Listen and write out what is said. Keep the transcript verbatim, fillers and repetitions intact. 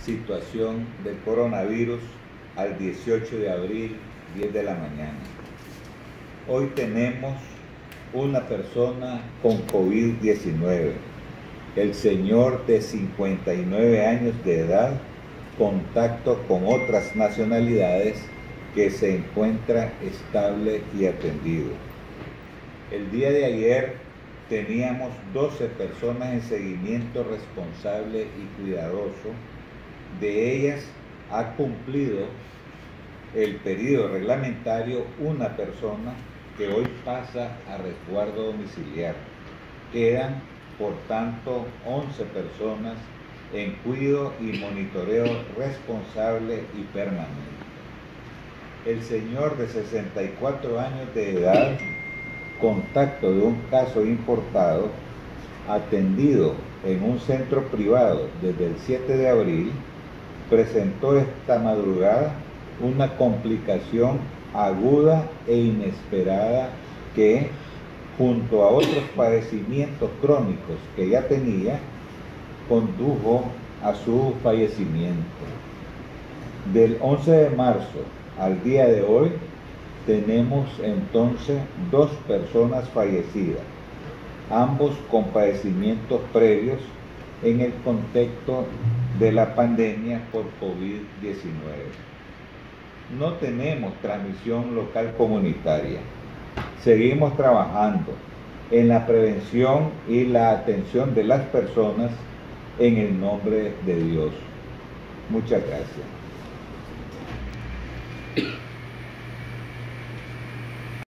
situación del coronavirus al dieciocho de abril, diez de la mañana. Hoy tenemos una persona con COVID diecinueve, el señor de cincuenta y nueve años de edad, contacto con otras nacionalidades, que se encuentra estable y atendido. El día de ayer teníamos doce personas en seguimiento responsable y cuidadoso. De ellas ha cumplido el periodo reglamentario una persona que hoy pasa a resguardo domiciliar. Quedan, por tanto, once personas en cuidado y monitoreo responsable y permanente. El señor de sesenta y cuatro años de edad, contacto de un caso importado, atendido en un centro privado desde el siete de abril, presentó esta madrugada una complicación aguda e inesperada que, junto a otros padecimientos crónicos que ya tenía, condujo a su fallecimiento. Del once de marzo al día de hoy, tenemos entonces dos personas fallecidas, ambos con padecimientos previos en el contexto de la pandemia por COVID diecinueve. No tenemos transmisión local comunitaria. Seguimos trabajando en la prevención y la atención de las personas en el nombre de Dios. Muchas gracias.